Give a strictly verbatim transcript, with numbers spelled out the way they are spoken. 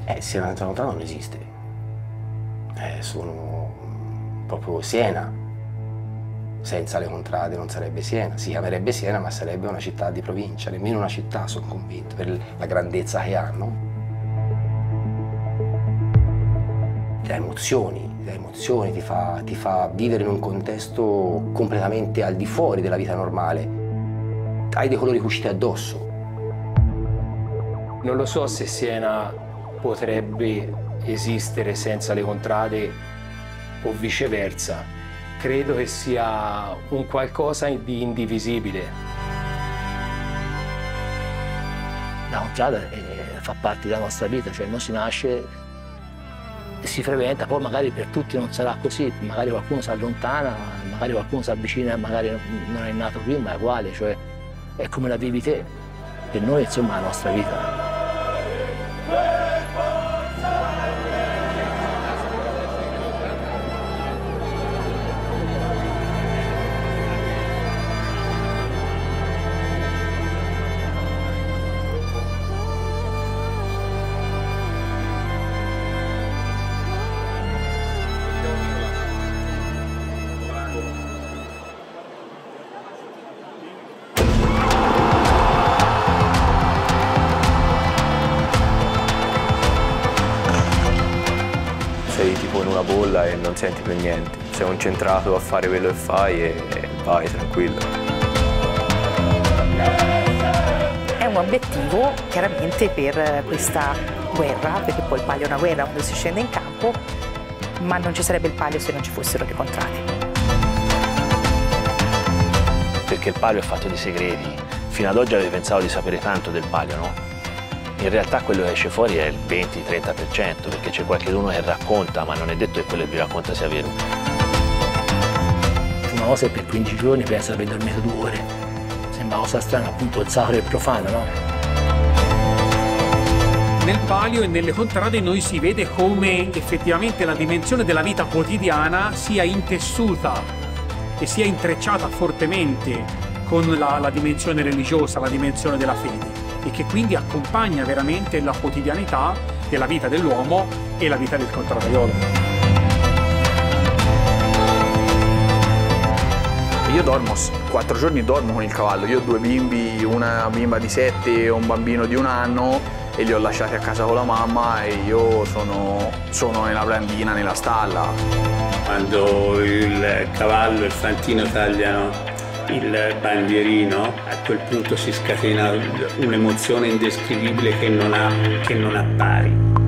Eh, Siena Tramontana non esiste. Eh, sono proprio Siena. Senza le contrade non sarebbe Siena. Si chiamerebbe Siena, ma sarebbe una città di provincia, nemmeno una città, sono convinto, per la grandezza che hanno. Ti dà emozioni, ti dà emozioni, ti fa, ti fa vivere in un contesto completamente al di fuori della vita normale. Hai dei colori cuciti addosso. Non lo so se Siena potrebbe esistere senza le contrade o viceversa. Credo che sia un qualcosa di indivisibile. La contrada eh, fa parte della nostra vita, cioè non si nasce e si frequenta, poi magari per tutti non sarà così, magari qualcuno si allontana, magari qualcuno si avvicina e magari non è nato qui, ma è uguale, cioè è come la vivi te. Per noi insomma è la nostra vita. Sei tipo in una bolla e non senti più niente. Sei concentrato a fare quello che fai e vai tranquillo. È un obiettivo chiaramente per questa guerra, perché poi il palio è una guerra quando si scende in campo, ma non ci sarebbe il palio se non ci fossero le contrade. Perché il palio è fatto di segreti. Fino ad oggi avevi pensato di sapere tanto del palio, no? In realtà quello che esce fuori è il venti trenta per cento, perché c'è qualcuno che racconta, ma non è detto che quello che vi racconta sia vero. Una cosa per quindici giorni penso di aver dormito due ore. Sembra una cosa strana, appunto il sacro e il profano, no? Nel palio e nelle contrade noi si vede come effettivamente la dimensione della vita quotidiana sia intessuta e sia intrecciata fortemente con la, la dimensione religiosa, la dimensione della fede, e che quindi accompagna veramente la quotidianità della vita dell'uomo e la vita del contradaiolo. Io dormo, quattro giorni dormo con il cavallo, io ho due bimbi, una bimba di sette e un bambino di un anno e li ho lasciati a casa con la mamma e io sono, sono nella brandina, nella stalla. Quando il cavallo e il fantino tagliano il bandierino, a quel punto si scatena un'emozione indescrivibile che non ha, che non ha pari.